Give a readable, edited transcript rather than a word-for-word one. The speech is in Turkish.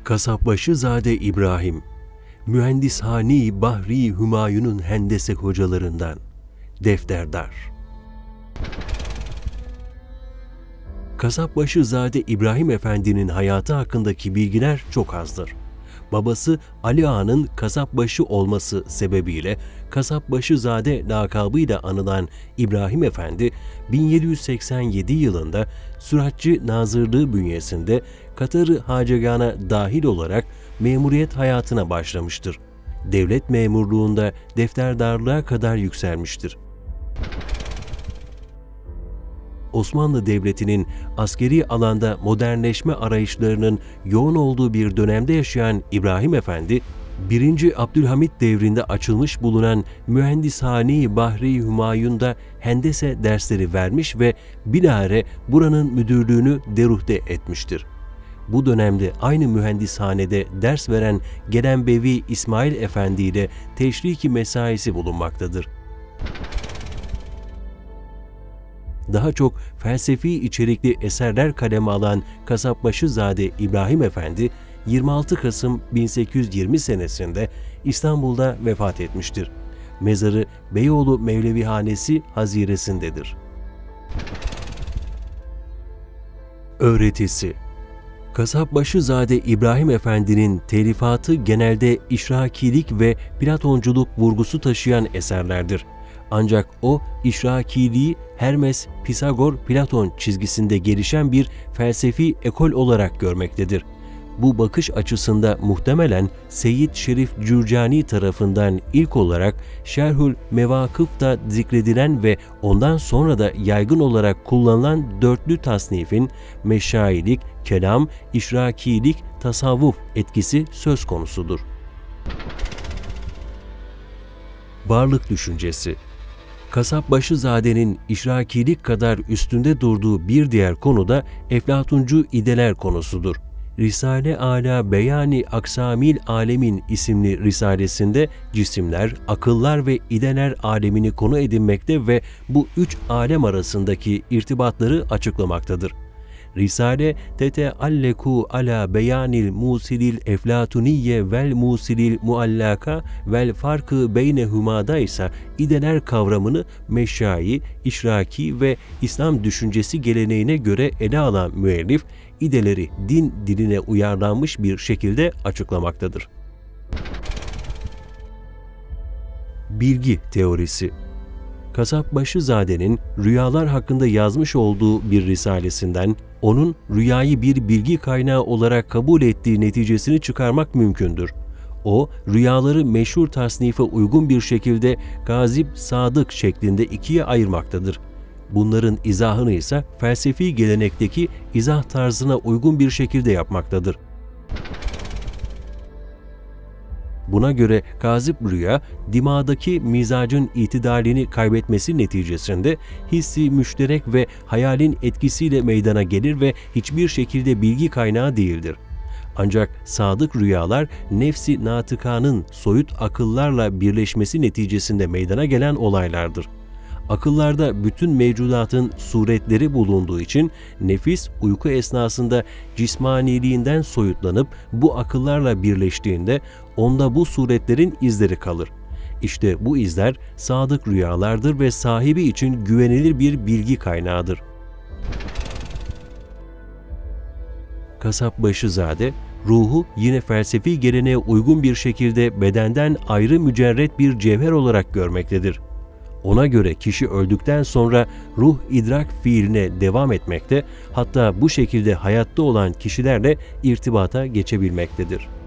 Kasapbaşızade İbrahim, Mühendishani Bahri Hümayun'un hendese hocalarından, defterdar. Kasapbaşızade İbrahim Efendi'nin hayatı hakkındaki bilgiler çok azdır. Babası Ali Ağa'nın kasapbaşı olması sebebiyle Kasapbaşızade lakabıyla anılan İbrahim Efendi, 1787 yılında Süratçı Nazırlığı bünyesinde Katar-ı Hacegan'a dahil olarak memuriyet hayatına başlamıştır. Devlet memurluğunda defterdarlığa kadar yükselmiştir. Osmanlı Devleti'nin askeri alanda modernleşme arayışlarının yoğun olduğu bir dönemde yaşayan İbrahim Efendi, 1. Abdülhamit devrinde açılmış bulunan Mühendishani Bahri Hümayun'da hendese dersleri vermiş ve bilahare buranın müdürlüğünü deruhte etmiştir. Bu dönemde aynı mühendishanede ders veren Gelenbevi İsmail Efendi ile teşriki mesaisi bulunmaktadır. Daha çok felsefi içerikli eserler kaleme alan Kasapbaşızade İbrahim Efendi, 26 Kasım 1820 senesinde İstanbul'da vefat etmiştir. Mezarı Beyoğlu Mevlevihanesi haziresindedir. Öğretisi: Kasapbaşızade İbrahim Efendi'nin telifatı genelde işrakilik ve Platonculuk vurgusu taşıyan eserlerdir. Ancak o, işrakiliği Hermes, Pisagor, Platon çizgisinde gelişen bir felsefi ekol olarak görmektedir. Bu bakış açısında muhtemelen Seyyid Şerif Cürcani tarafından ilk olarak Şerhül Mevakıf'ta zikredilen ve ondan sonra da yaygın olarak kullanılan dörtlü tasnifin meşayilik, kelam, işrakilik, tasavvuf etkisi söz konusudur. Varlık düşüncesi: Kasapbaşızade'nin işrakilik kadar üstünde durduğu bir diğer konu da Eflatuncu ideler konusudur. Risale Ala Beyani Aksamil Alemin isimli risalesinde cisimler, akıllar ve ideler alemini konu edinmekte ve bu üç alem arasındaki irtibatları açıklamaktadır. Risale tetealleku ala beyanil musilil eflatuniye vel musilil muallaka vel farkı beynehumada ise ideler kavramını meşai, işraki ve İslam düşüncesi geleneğine göre ele alan müellif, ideleri din diline uyarlanmış bir şekilde açıklamaktadır. Bilgi teorisi: Kasapbaşızade'nin rüyalar hakkında yazmış olduğu bir risalesinden onun rüyayı bir bilgi kaynağı olarak kabul ettiği neticesini çıkarmak mümkündür. O, rüyaları meşhur tasnife uygun bir şekilde gazip, sadık şeklinde ikiye ayırmaktadır. Bunların izahını ise felsefi gelenekteki izah tarzına uygun bir şekilde yapmaktadır. Buna göre gazip rüya, dimağdaki mizacın itidalini kaybetmesi neticesinde hissi müşterek ve hayalin etkisiyle meydana gelir ve hiçbir şekilde bilgi kaynağı değildir. Ancak sadık rüyalar, nefsi natıkanın soyut akıllarla birleşmesi neticesinde meydana gelen olaylardır. Akıllarda bütün mevcudatın suretleri bulunduğu için nefis uyku esnasında cismaniliğinden soyutlanıp bu akıllarla birleştiğinde onda bu suretlerin izleri kalır. İşte bu izler sadık rüyalardır ve sahibi için güvenilir bir bilgi kaynağıdır. Kasapbaşızade, ruhu yine felsefi geleneğe uygun bir şekilde bedenden ayrı mücerret bir cevher olarak görmektedir. Ona göre kişi öldükten sonra ruh idrak fiiline devam etmekte, hatta bu şekilde hayatta olan kişilerle irtibata geçebilmektedir.